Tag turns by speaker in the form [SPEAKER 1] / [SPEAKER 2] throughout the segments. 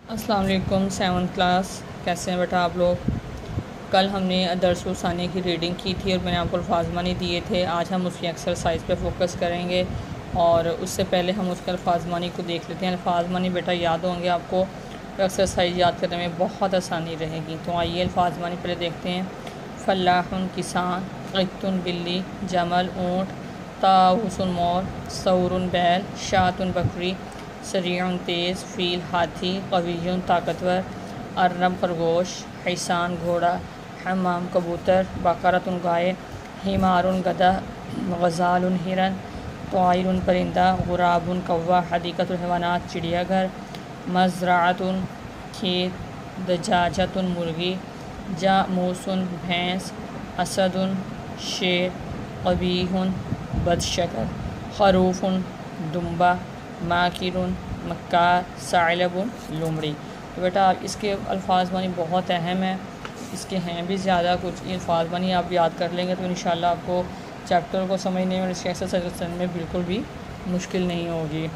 [SPEAKER 1] अस्सलाम वालेकुम। 7th class, कैसे हैं बेटा आप लोग। कल हमने दरस सानी की रीडिंग की थी और मैंने आपको अल्फाज़मानी दिए थे। आज हम उसकी एक्सरसाइज पे फोकस करेंगे और उससे पहले हम उसके अल्फाज़मानी को देख लेते हैं। अल्फाज़मानी बेटा याद होंगे आपको, तो एक्सरसाइज याद करने में बहुत आसानी रहेगी। तो आइए अल्फाज़मानी पहले देखते हैं। फलाहुन किसान, क़ित्तुन बिल्ली, जमल ऊँट, ताऊसुन मोर, सौरुन बैल, शातुन बकरी, सरीउन तेज़, फ़ील हाथी, क़वियुन ताकतवर, अर्नब खरगोश, हिसान घोड़ा, हमाम कबूतर, बकरतुन गाय, हिमारुन गधा, गज़ालुन हिरन, तोइरुन परिंदा, गुराबुन कौवा, हदीक़तुल हैवानात चिड़ियाघर, मज़राअतुन खेत, दजाजतुन मुर्गी, जामूसुन भैंस, असदुन शेर, क़बीहुन बदशकर, खरूफुन दुम्बा, माकिरुन मक्कार, साइलबुन लोमड़ी। तो बेटा इसके अल्फाज़मानी बहुत अहम है, इसके हैं भी ज़्यादा। कुछ अल्फाज़मानी आप याद कर लेंगे तो इंशाल्लाह आपको चैप्टर को समझने में, इसके एक्सरसाइज करने में बिल्कुल भी मुश्किल नहीं होगी।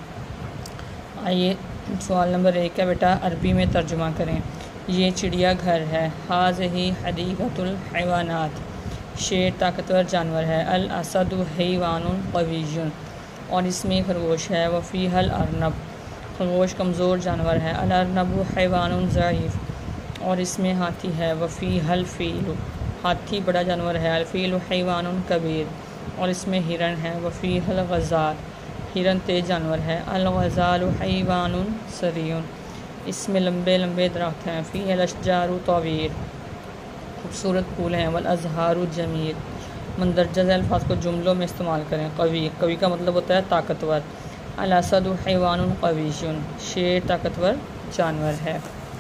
[SPEAKER 1] आइए सवाल नंबर 1 है बेटा, अरबी में तर्जुमा करें। ये चिड़िया घर है। हाज़िही हदीक़तुल हैवानात, शेर ताकतवर जानवर है। अल असदु हैवानुन क़वियुन, और इसमें खरगोश है। वफ़ीहल अर्नब, खरगोश कमज़ोर जानवर है। अल अर्नबु हैवानुन ज़ईफ़, और इसमें हाथी है। वफ़ीहल फ़ीलु, हाथी बड़ा जानवर है। अल फ़ीलु हैवानुन कबीर, और इसमें हिरन है। वफ़ीहल गज़ाल, हिरन तेज़ जानवर है। अल गज़ालु हैवानुन सरीउन, इसमें लंबे लंबे दरख्त हैं। फ़ीहल अशजारु तवील, खूबसूरत फूल हैं। वल अज़हारु जमील, मंदरजा झैल अल्फाज को जुमलों में इस्तेमाल करें। कवी, कवी का मतलब होता है ताकतवर। अल असदु हैवानुन क़वियुन, शेर ताकतवर जानवर है।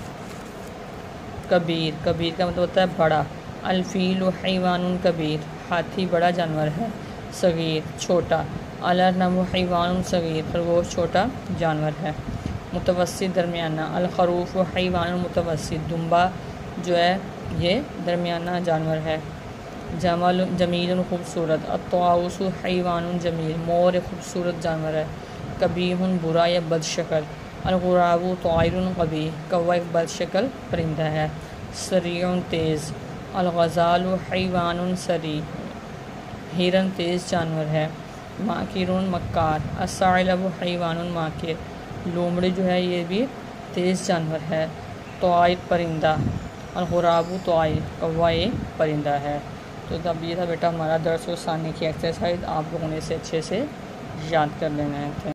[SPEAKER 1] कबीर, कबीर का मतलब होता है बड़ा। अल फ़ीलु हैवानुन कबीर, हाथी बड़ा जानवर है। सगीर, छोटा। अल अर्नबु हैवानुन सगीर, खरगोश छोटा जानवर है। मुतवस्सित, दरमियाना। अल खरूफ़ु हैवानुन मुतवस्सित, दुम्बा जो है ये दरमियाना जानवर है। जमल जमील, खूबसूरत। अत्ताऊसु हैवानुन जमील, मोर एक खूबसूरत जानवर है। कबीहुन, बुरा या बदशक्ल। अलगुराबु तोइरुन क़बी, कौवा एक बदशक्ल परिंदा है। सरीउन, तेज़। अलगज़ालु हैवानुन सरी, हिरन तेज़ जानवर है। माकिरुन, मक्कार। अस्साइलबु हैवानुन माकिर, लोमड़ी जो है ये भी तेज़ जानवर है। तोइर, परिंदा। अलगुराबु तोइर, कौवा एक परिंदा है। तो तब ये था बेटा हमारा दरस सानी की एक्सरसाइज। आप लोगों ने इसे अच्छे से याद कर लेना है।